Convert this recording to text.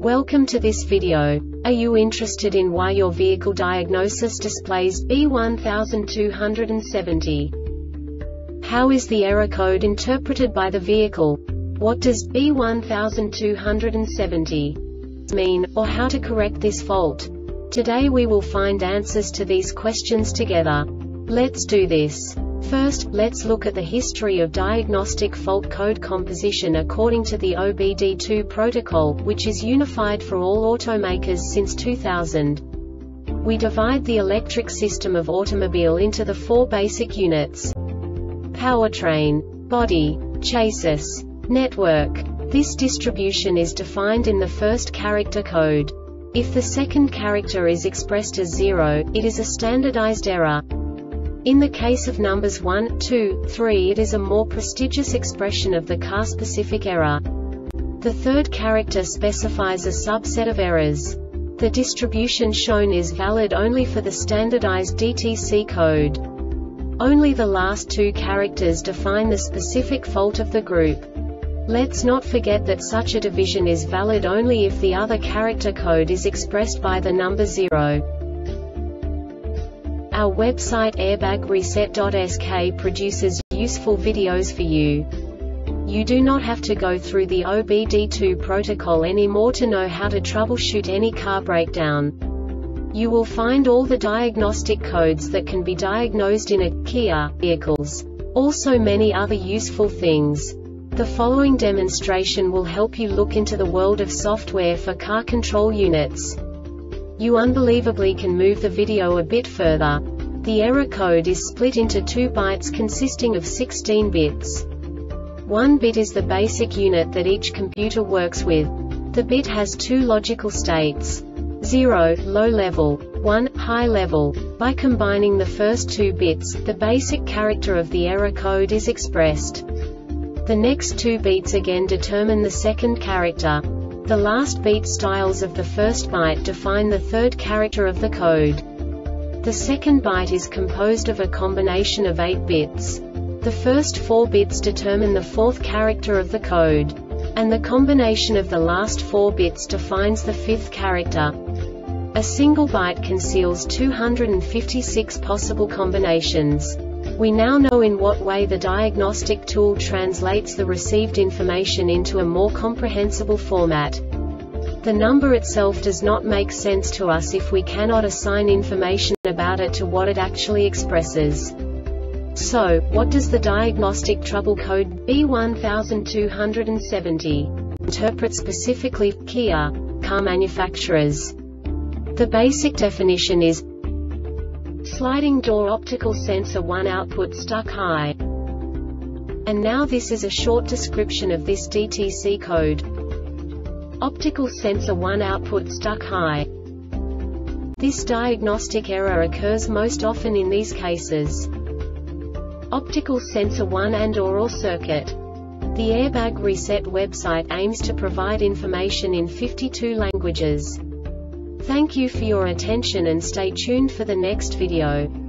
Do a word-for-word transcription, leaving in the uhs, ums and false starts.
Welcome to this video. Are you interested in why your vehicle diagnosis displays B one two seven zero? How is the error code interpreted by the vehicle? What does B one two seven zero mean, or how to correct this fault? Today we will find answers to these questions together. Let's do this. First, let's look at the history of diagnostic fault code composition according to the O B D two protocol, which is unified for all automakers since two thousand. We divide the electric system of automobile into the four basic units: powertrain, body, chassis, network. This distribution is defined in the first character code. If the second character is expressed as zero, it is a standardized error. In the case of numbers one, two, three, it is a more prestigious expression of the car-specific error. The third character specifies a subset of errors. The distribution shown is valid only for the standardized D T C code. Only the last two characters define the specific fault of the group. Let's not forget that such a division is valid only if the other character code is expressed by the number zero. Our website airbag reset dot S K produces useful videos for you. You do not have to go through the O B D two protocol anymore to know how to troubleshoot any car breakdown. You will find all the diagnostic codes that can be diagnosed in a Kia vehicles. Also many other useful things. The following demonstration will help you look into the world of software for car control units. You unbelievably can move the video a bit further. The error code is split into two bytes consisting of sixteen bits. One bit is the basic unit that each computer works with. The bit has two logical states: zero, low level, one, high level. By combining the first two bits, the basic character of the error code is expressed. The next two bits again determine the second character. The last beat styles of the first byte define the third character of the code. The second byte is composed of a combination of eight bits. The first four bits determine the fourth character of the code. And the combination of the last four bits defines the fifth character. A single byte conceals two hundred fifty-six possible combinations. We now know in what way the diagnostic tool translates the received information into a more comprehensible format. The number itself does not make sense to us if we cannot assign information about it to what it actually expresses. So, what does the diagnostic trouble code B one two seven zero interpret specifically for Kia car manufacturers? The basic definition is sliding door optical sensor one output stuck high. And now this is a short description of this D T C code. Optical sensor one output stuck high. This diagnostic error occurs most often in these cases: optical sensor one and or all circuit. The Airbag Reset website aims to provide information in fifty-two languages. Thank you for your attention and stay tuned for the next video.